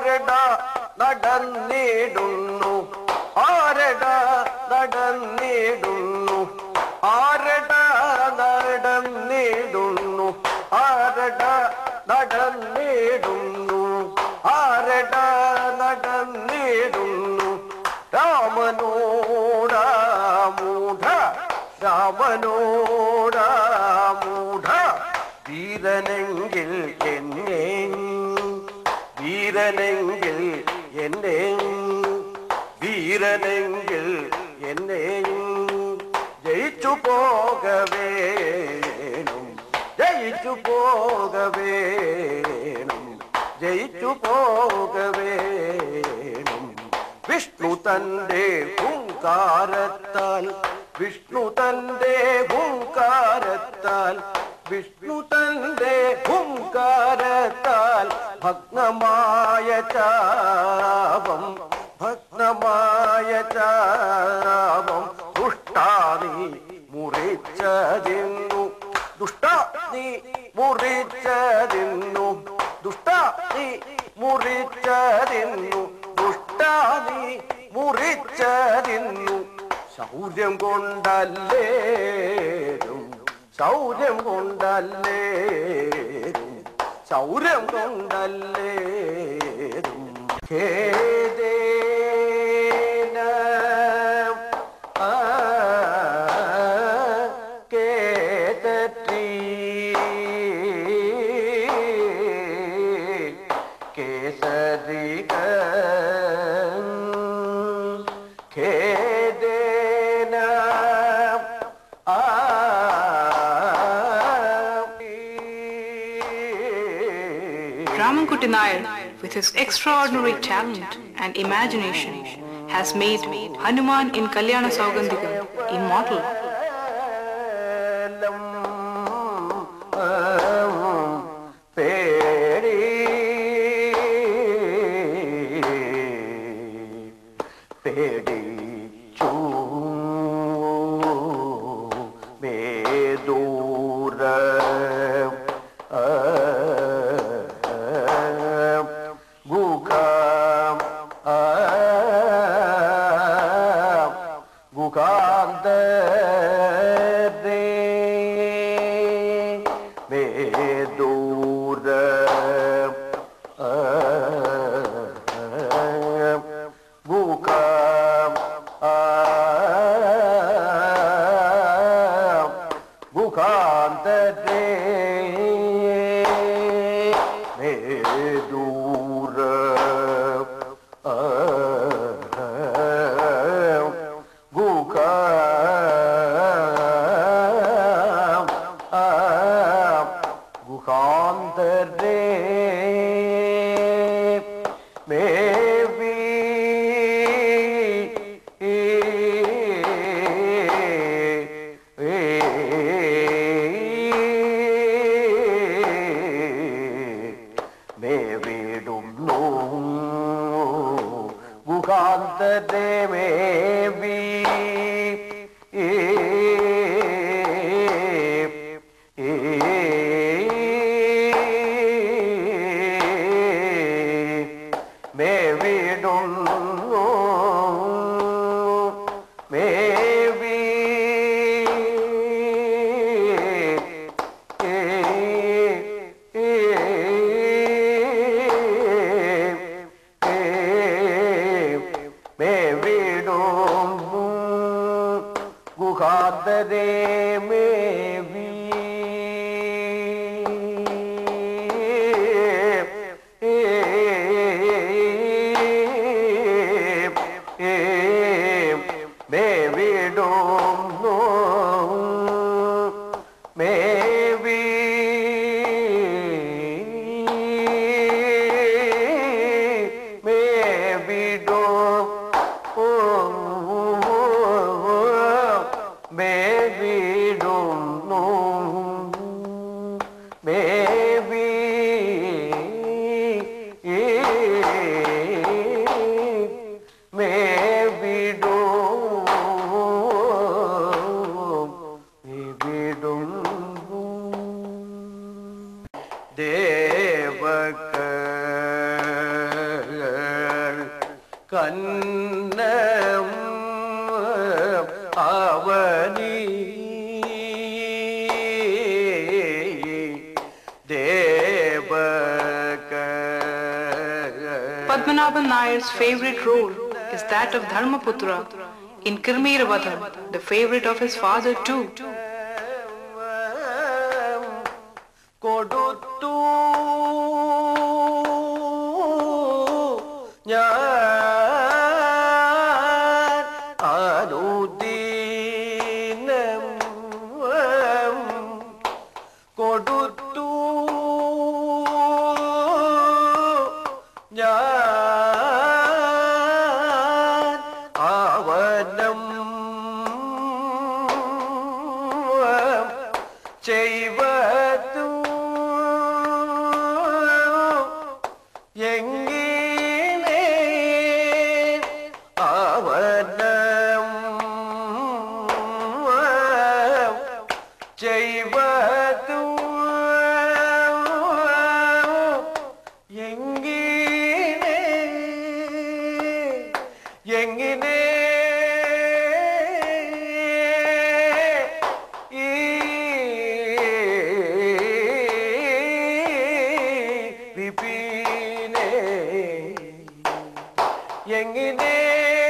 ആരടാ നടന്നിടുന്നു ആരടാ നടന്നിടുന്നു ആരടാ നടന്നിടുന്നു ആരടാ നടന്നിടുന്നു ആരടാ നടന്നിടുന്നു രാമനോടാ മൂഢ രാമനോടാ മൂഢ വീരനെങ്കിൽ എന്നെ വീരനെങ്കിൽ എന്നെ വീരനെങ്കിൽ എന്നെ ജയിച്ചു പോകവേണം ജയിച്ചു പോകവേണം ജയിച്ചു പോകവേണം വിഷ്ണു തന്റെ ഹുങ്കാരത്താൽ വിഷ്ണു തന്റെ ഹുങ്കാരത്താൽ വിഷ്ണു തന്റെ ഹുങ്കാരത്താൽ ഭഗ്നമായ ചാപം ഭഗ്നമായ ചാപം ദുഷ്ടാ നീ മുറിച്ചതിന്നു ദുഷ്ടാ നീ മുറിച്ചതിന്നു ദുഷ്ടാ നീ മുറിച്ചതിന്നു ദുഷ്ടാ നീ മുറിച്ചതിന്നു ശൗര്യം കൊണ്ടല്ലേരും ശൗര്യം കൊണ്ടല്ലേരും ശൗര്യം കൊണ്ടല്ലേരും ഖേദേന കേതട്രീ കേസരിക ഖേദേന Ramankutty Nair, with his extraordinary talent and imagination, has made Hanuman in Kalyana Saugandhikam immortal. Baby, do കന്നം Avani Padmanaabhan Nair's favorite role is that of Dharmaputra in Kirmeeravadham, the favorite of his father too. കൊടുത്തു ഞാൻ അനുദിനം കൊടുത്തു ഞാൻ അവനം ചെയ്വതു എങ്ങനെ അവനം ചെയ്വതു എങ്ങനെ എങ്ങനെ എങ്ങനെ